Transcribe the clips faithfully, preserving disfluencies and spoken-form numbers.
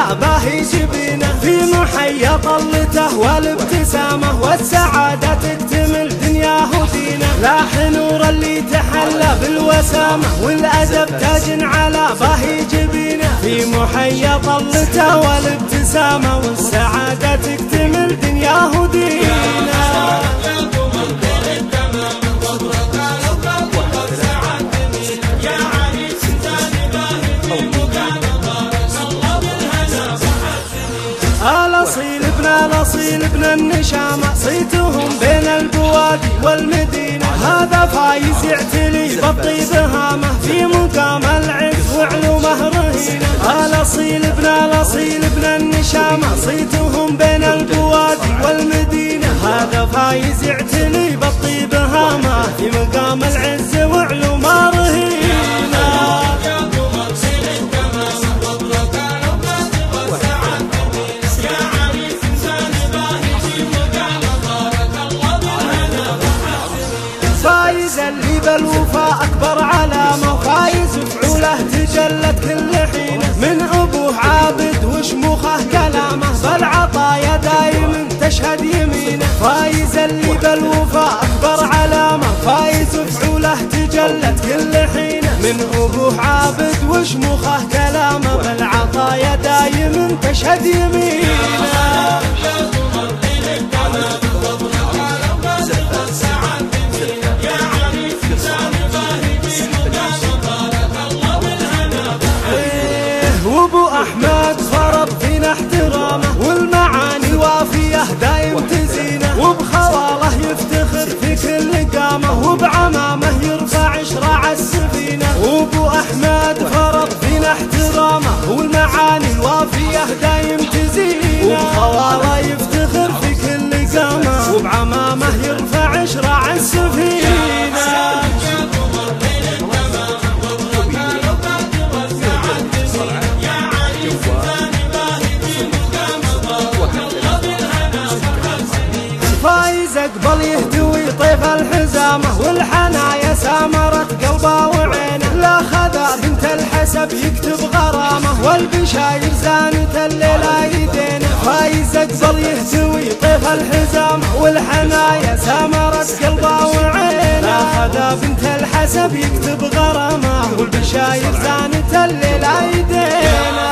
باهي جبينه، في محيا طلته والابتسامة والسعادة تكتمل دنياه ودينه. لاح نور اللي تحلى بالوسامة والأدب تاج على باهي جبينه، في محيا طلته والابتسامة والسعادة تكتمل دنياه ودينه. الأصيل ابن الأصيل ابن النشامة، صيتهم بين البوادي والمدينة. هذا فايز يعتلي بالطيب هامة، في مقام العز وعلومه رهينة. الأصيل ابن الأصيل ابن النشامة، صيتهم بين البوادي والمدينة. هذا فايز يعتلي بالطيب هامة، في مقام العز وعلومه رهينة. فايز اللي بالوفاء أكبر علامة، فايز فعوله تجلت كل حين. من أبوه عابد وشموخه كلامه، بالعطايا دايم تشهد يمينه. فايز اللي بالوفاء أكبر علامة، فايز فعوله تجلت كل حين. من أبوه عابد وشموخه كلامه، بالعطايا دايم تشهد يمينه. وابو احمد فرض فينا احترامه، والمعاني الوافيه دايم تزينه. وبخواله يفتخر في كل قامه، وبعمامه يرفع شراع السفينه. وابو احمد فرض فينا احترامه، والمعاني الوافيه دايم تزينه. وبخواله يفتخر في كل قامه، وبعمامه يرفع شراع السفينه. فايز اقبل يهدوي طيف الحزامة، والحنايا سامرت قلبه وعينه. لا خذا بنت الحسب يكتب غرامه، والبشاير زانت الليلة يدينه. فايز اقبل يهدوي طيف الحزامة، والحنايا سامرت قلبه وعينه. لا خذا بنت الحسب يكتب غرامه، والبشاير زانت الليلة يدينه.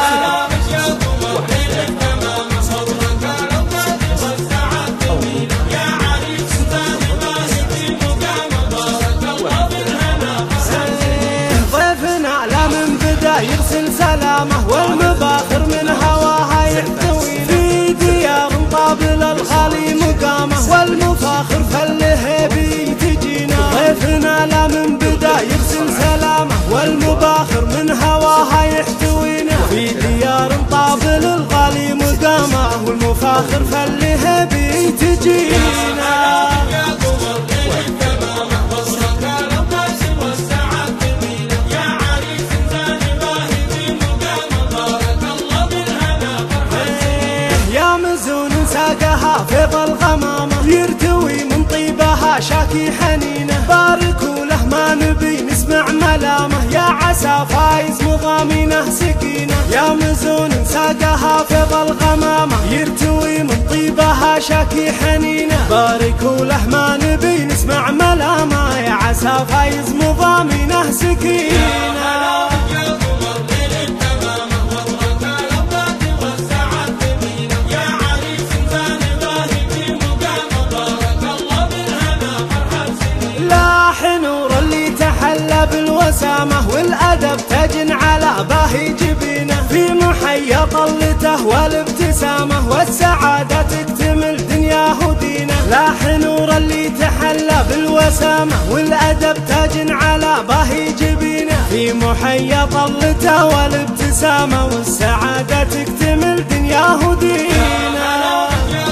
يرسل سلامه، والمباخر من هواها يحتوي. في ديار طابل الغالي مقامه، والمفاخر فاللهيبي تجينا. ضيفنا لا من بدا يرسل سلامه، والمباخر من هواها يحتوينا. في ديار طابل الغالي مقامه، والمفاخر فاللهيبي تجينا. ساقها فيض الغمامة، يرتوي من طيبها شاكي حنينه. باركوا له ما نبي نسمع ملامه، يا عسى فايز مضامينه سكينة. يا مزون ساقها فيض الغمامة، يرتوي من طيبها شاكي حنينه. باركوا له ما نبي نسمع ملامه، يا عسى فايز مضامينه سكينة. نور اللي تحلى بالوسامة والأدب تاج على باهي جبينه، في محيا طلته والابتسامة والسعادة تكتمل دنياه ودينه. لاح نور اللي تحلى بالوسامة والأدب تاج على باهي جبينه، في محيا طلته والابتسامة والسعادة تكتمل دنياه ودينه.